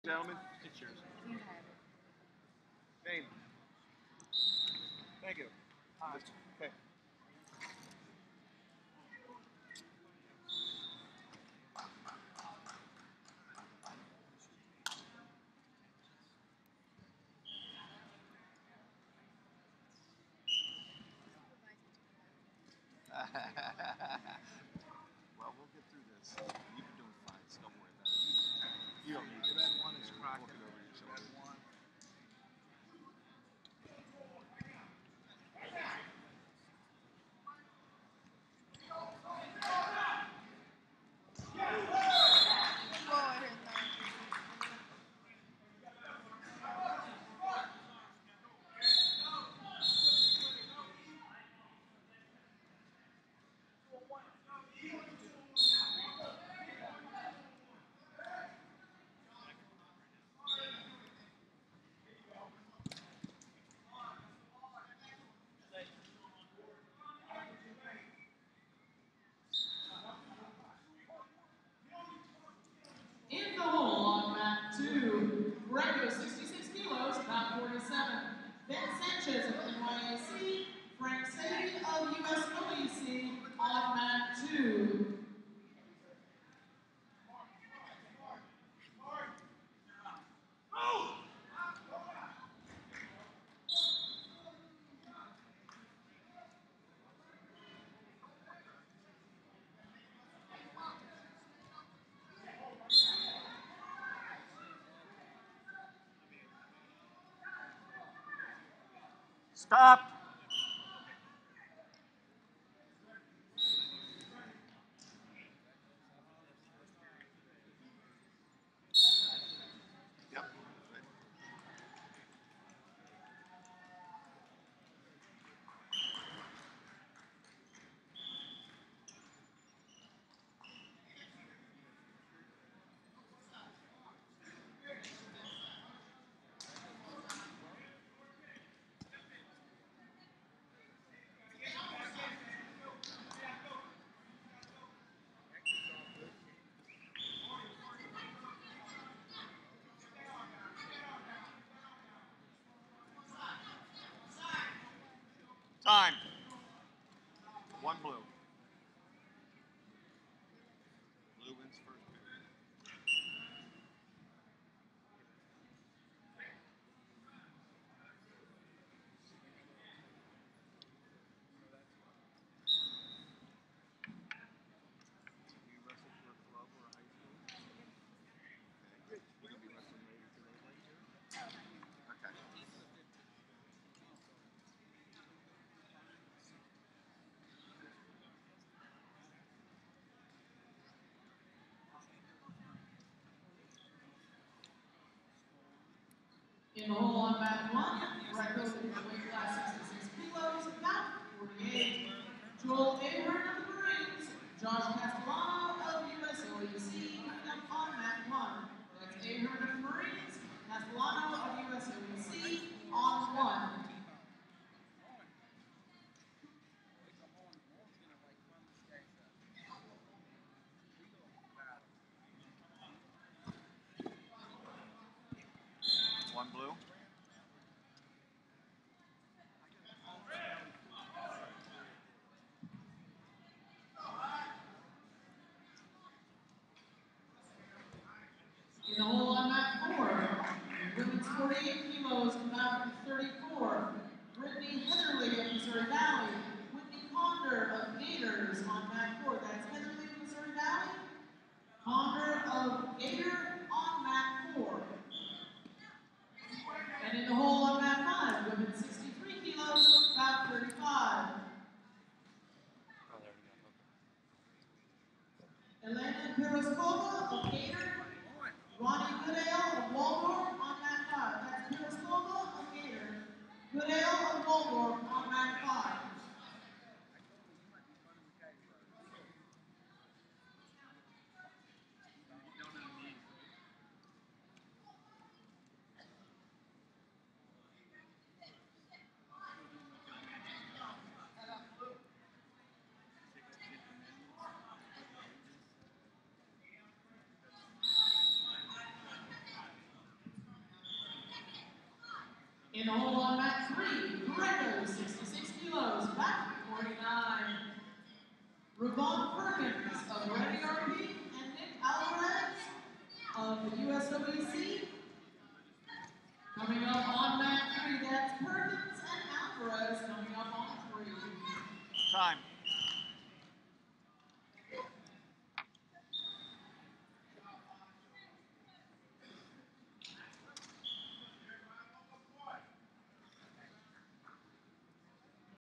Gentlemen, it's yours. Name. Thank you. Okay. Well, we'll get through this. You've been doing fine, so don't worry about it. You don't need to. Red one is cracked. Look it over your shoulder. Red one. In the hole on mat 2, Greco 66 kilos, about 47. Ben Sanchez of NYAC, Frank Sadie of USWC on mat 2. Stop. Yep. Time. One blue. Blue wins first period. You wrestle for a club or a high school? Okay. You're going to be wrestling later today, later? Okay. In the hole on mat 1, Greco in the weight class 66 kilos, about 48. Joel Ahern of the Marines, Josh Castellano of USOEC, on mat 1. That's Ahern of the Marines, Castellano of USOEC, on 1. One blue. In the hole on mat 4, women's 48 kilos, about 34. Brittany Heatherly of Missouri Valley, Whitney Ponder of Gators on mat 4. That's Heatherly of Missouri Valley, Ponder of Gator on mat 4. And in the hole on mat 5, women's 63 kilos, about 35. Elena Peroskova of Gator, Ronnie Goodale of Waldorf on mat 5. That's Peroskova of Gator, Goodale of Waldorf on mat 5. In the hold on mat 3, Greco, 66 kilos, back 49. Ravon Perkins of Ready RP and Nick Alvarez of the USOEC. Coming up on mat 3, that's Perkins and Alvarez coming up on 3. Time.